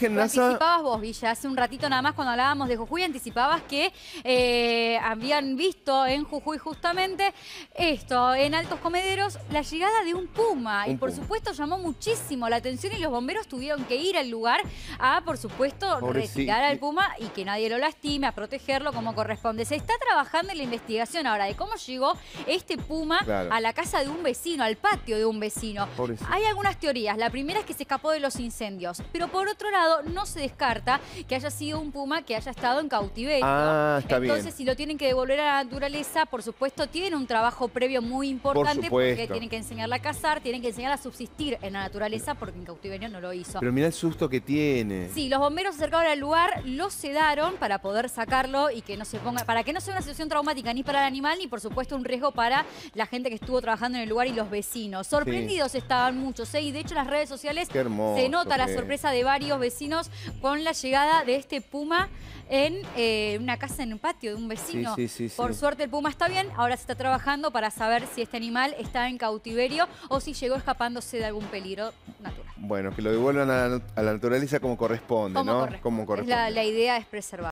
Virgen Lo Nasa... anticipabas vos, Villa, hace un ratito nada más cuando hablábamos de Jujuy, anticipabas que habían visto en Jujuy justamente esto, en Altos Comederos, la llegada de un puma. Y por supuesto llamó muchísimo la atención y los bomberos tuvieron que ir al lugar a, por supuesto, retirar al puma y que nadie lo lastime, a protegerlo como corresponde. Se está trabajando en la investigación ahora de cómo llegó este puma a la casa de un vecino, al patio de un vecino. Hay algunas teorías. La primera es que se escapó de los incendios, pero por otro lado no se descarta que haya sido un puma que haya estado en cautiverio. Entonces, si lo tienen que devolver a la naturaleza, por supuesto, tienen un trabajo previo muy importante porque tienen que enseñarla a cazar, tienen que enseñar a subsistir en la naturaleza porque en cautiverio no lo hizo. Pero mirá el susto que tiene. Sí, los bomberos se acercaron al lugar, lo sedaron para poder sacarlo y que no se ponga, para que no sea una situación traumática ni para el animal ni por supuesto un riesgo para la gente que estuvo trabajando en el lugar y los vecinos. Sorprendidos estaban muchos, y de hecho en las redes sociales se nota la sorpresa de varios vecinos con la llegada de este puma en una casa en un patio de un vecino. Por suerte el puma está bien, ahora se está trabajando para saber si este animal está en cautiverio o si llegó escapándose de algún peligro natural. Bueno, que lo devuelvan a la naturaleza como corresponde, ¿no? Como corresponde. La idea es preservar.